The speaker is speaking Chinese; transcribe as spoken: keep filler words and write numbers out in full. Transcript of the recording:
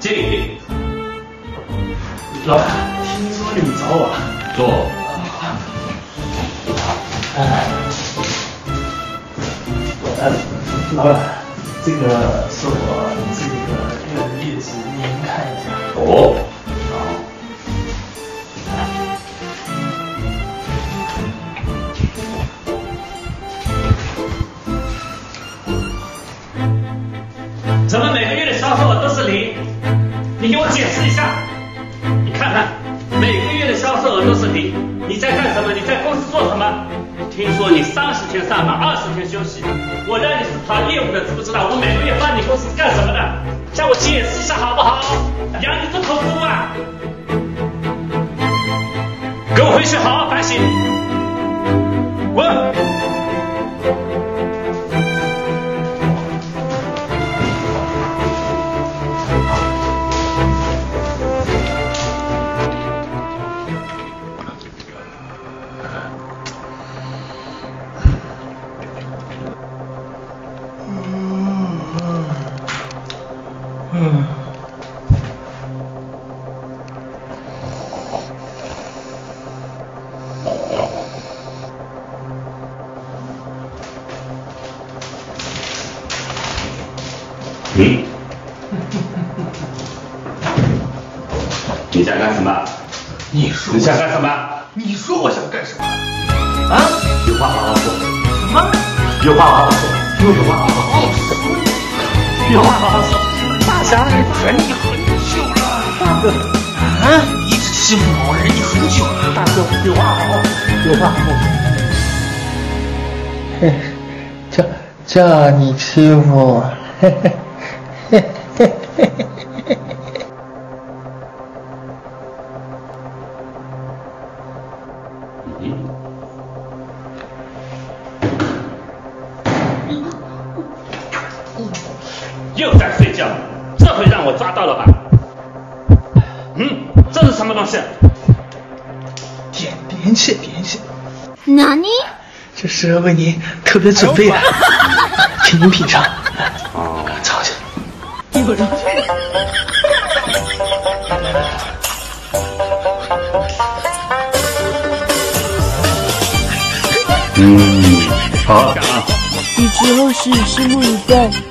经理， 老板，听说你找我， 坐。 哎，呃，老板，这个是我这个月的业绩，您看一下。 哦。 怎么每个月的销售额都是零？你给我解释一下。你看看，每个月的销售额都是零，你在干什么？你在公司做什么？听说你三十天上班，二十天休息。我让你是跑业务的，知不知道？我每个月帮你公司是干什么的？向我解释一下好不好？养你这头猪啊！给我回去好好反省。滚！ 嗯， 嗯，你想干什么？ 你说你想干什么？ 你说我想干什么？ 啊？有话好好说。 什么？ 有话好好说。有话好好说。有话好好说。 大侠，忍你很久了。 大哥， 啊，一直欺负我，忍你很久了。 大哥，有话好好说，有话好好说。嘿，叫叫你欺负我，嘿嘿嘿嘿嘿嘿。 又在睡觉，这回让我抓到了吧？嗯，这是什么东西？ 点点血，点血。 哪里？ 这是为您特别准备的，请您品尝。 哦， 尝一下。一会儿。 嗯，好，干啊！ 欲知后事，拭目以待。